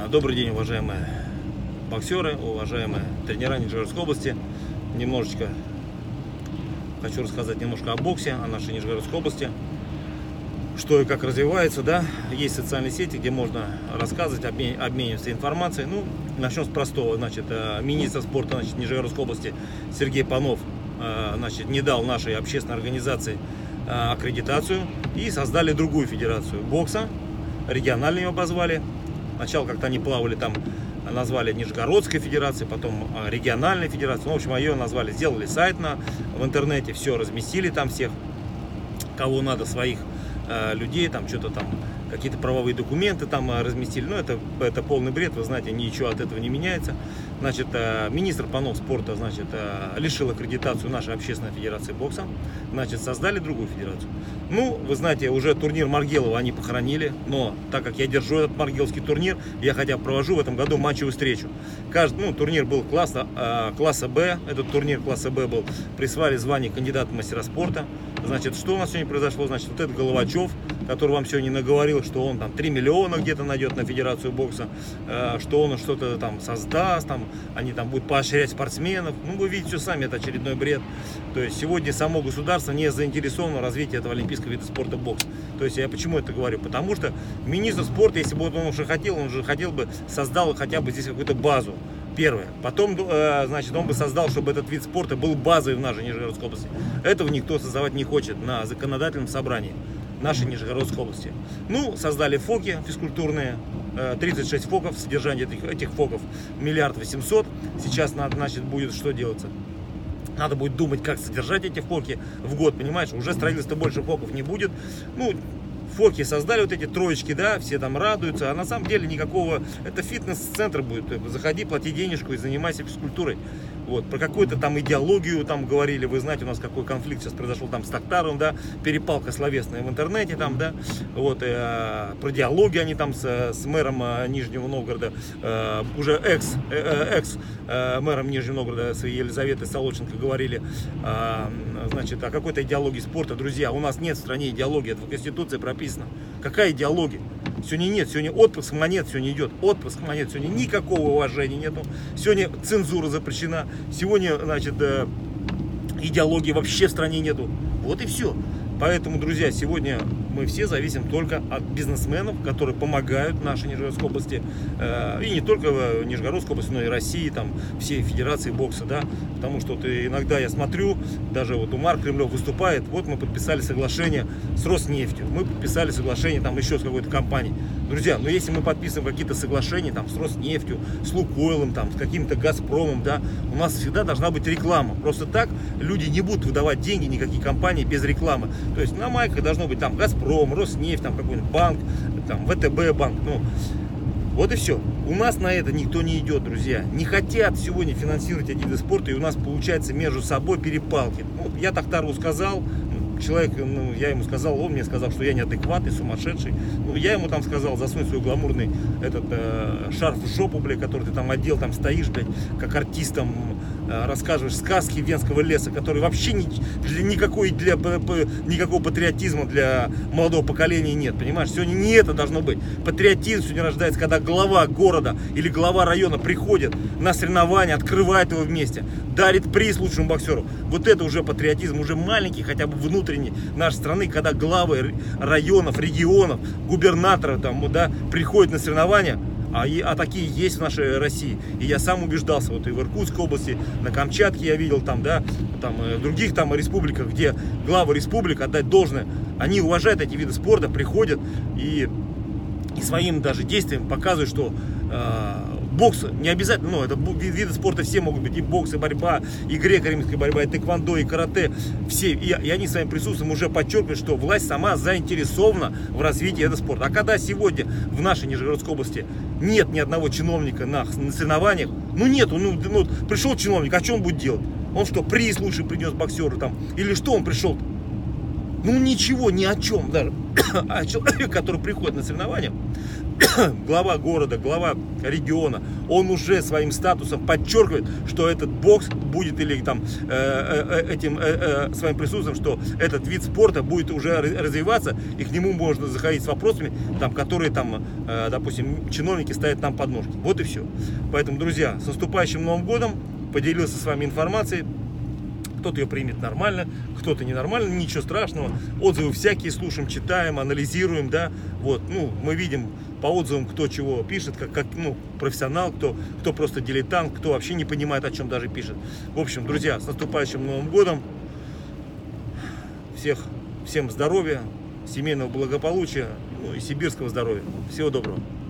Добрый день, уважаемые боксеры, уважаемые тренера Нижегородской области. Немножечко хочу рассказать немножко о боксе, о нашей Нижегородской области. Что и как развивается, да. Есть социальные сети, где можно рассказывать, обмениваться информацией. Ну, начнем с простого. Значит, министр спорта Нижегородской области Сергей Панов не дал нашей общественной организации аккредитацию и создали другую федерацию бокса. Региональную ее обозвали. Сначала как-то они плавали там, назвали Нижегородской федерацией, потом региональной федерацией. Ну, в общем, ее назвали, сделали сайт в интернете, все разместили там всех, кого надо, своих людей, там что-то там, какие-то правовые документы там разместили. Но это полный бред, вы знаете, ничего от этого не меняется. Значит, министр Панов спорта, значит, лишил аккредитацию нашей общественной федерации бокса. Значит, создали другую федерацию. Ну, вы знаете, уже турнир Маргелова они похоронили, но так как я держу этот маргеловский турнир, я хотя бы провожу в этом году матчевую встречу. Турнир был класса Б, этот турнир класса Б был, присвоили звание кандидата в мастера спорта. Значит, что у нас сегодня произошло? Значит, вот этот Головачев, который вам сегодня наговорил, что он там 3 миллиона где-то найдет на федерацию бокса, что он что-то там создаст, там, они там будут поощрять спортсменов. Ну, вы видите все сами, это очередной бред. То есть сегодня само государство не заинтересовано в развитии этого олимпийского вида спорта бокс. То есть я почему это говорю? Потому что министр спорта, если бы он уже хотел бы создал хотя бы здесь какую-то базу. Первое. Потом, значит, он бы создал, чтобы этот вид спорта был базой в нашей Нижегородской области. Этого никто создавать не хочет на законодательном собрании нашей Нижегородской области. Ну, создали ФОКи физкультурные, 36 ФОКов, содержание этих ФОКов 1 800 000 000. Сейчас надо, значит, будет что делаться? Надо будет думать, как содержать эти ФОКи в год, понимаешь? Уже строительства больше ФОКов не будет. Ну, ФОКи создали вот эти троечки, да, все там радуются, а на самом деле никакого, это фитнес-центр будет, заходи, плати денежку и занимайся физкультурой. Вот, про какую-то там идеологию там говорили, вы знаете, у нас какой конфликт сейчас произошел там с Токтаровым, да, перепалка словесная в интернете там, да, вот, про диалоги они там с мэром Нижнего Новгорода, уже экс-мэром Нижнего Новгорода, с Елизаветой Солоченко говорили, значит, о какой-то идеологии спорта. Друзья, у нас нет в стране идеологии, это в Конституции прописано. Какая идеология? Сегодня нет, сегодня отпуск монет, сегодня идет отпуск монет, сегодня никакого уважения нету, сегодня цензура запрещена, сегодня, значит, идеологии вообще в стране нету. Вот и все. Поэтому, друзья, сегодня мы все зависим только от бизнесменов, которые помогают нашей Нижегородской области, и не только в Нижегородской области, но и России, там, всей федерации бокса, да, потому что вот иногда я смотрю, даже вот Умар Кремлев выступает, вот мы подписали соглашение с Роснефтью, мы подписали соглашение там еще с какой-то компанией. Друзья, но если мы подписываем какие-то соглашения там с Роснефтью, с Лукойлом, там, с каким-то Газпромом, да, у нас всегда должна быть реклама. Просто так люди не будут выдавать деньги никакие компании без рекламы. То есть на майках должно быть там Газпром, Роснефть, там какой-нибудь банк, там ВТБ банк, ну, вот и все. У нас на это никто не идет, друзья. Не хотят сегодня финансировать эти виды спорта, и у нас получается между собой перепалки. Ну, я Токтарову сказал, человек, ну, я ему сказал, он мне сказал, что я неадекватный, сумасшедший. Ну, я ему там сказал, засунь свой гламурный этот шарф в жопу, блядь, который ты там одел, там стоишь, блядь, как артистом, рассказываешь сказки Венского леса, который вообще никакого патриотизма для молодого поколения нет, понимаешь? Сегодня не это должно быть. Патриотизм сегодня рождается, когда глава города или глава района приходит на соревнования, открывает его вместе, дарит приз лучшему боксеру. Вот это уже патриотизм, уже маленький, хотя бы внутренний нашей страны, когда главы районов, регионов, губернаторов там, да, приходят на соревнования. А такие есть в нашей России. И я сам убеждался, вот и в Иркутской области, на Камчатке я видел, там, да, там, в других там республиках, где главы республик, отдать должное, они уважают эти виды спорта, приходят и своим даже действием показывают, что бокс не обязательно, ну, это виды спорта все могут быть, и бокс, и борьба, и греко-римская борьба, и тэквондо, и карате, все, и они своим присутствием уже подчеркивают, что власть сама заинтересована в развитии этого спорта. А когда сегодня в нашей Нижегородской области нет ни одного чиновника на соревнованиях, ну нету, ну пришел чиновник, а что он будет делать? Он что, приз лучше принес боксеру там, или что он пришел? Ну ничего, ни о чем даже. А человек, который приходит на соревнования, глава города, глава региона, он уже своим статусом подчеркивает, что этот бокс будет, или там своим присутствием, что этот вид спорта будет уже развиваться, и к нему можно заходить с вопросами, там, которые там, допустим, чиновники ставят нам под ножки. Вот и все. Поэтому, друзья, с наступающим Новым годом. Поделился с вами информацией. Кто-то ее примет нормально, кто-то ненормально, ничего страшного. Отзывы всякие слушаем, читаем, анализируем, да. Вот, ну, мы видим по отзывам, кто чего пишет, как ну, профессионал, кто просто дилетант, кто вообще не понимает, о чем даже пишет. В общем, друзья, с наступающим Новым годом. Всем здоровья, семейного благополучия, ну и сибирского здоровья. Всего доброго.